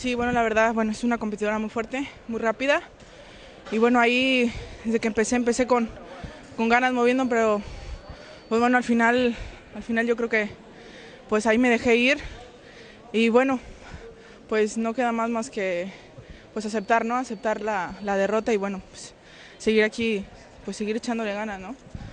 Sí, bueno, la verdad, bueno, es una competidora muy fuerte, muy rápida. Y bueno, ahí desde que empecé con ganas moviendo, pero pues bueno, al final yo creo que pues ahí me dejé ir. Y bueno, pues no queda más que pues aceptar, ¿no? Aceptar la derrota y bueno, pues seguir aquí, pues seguir echándole ganas, ¿no?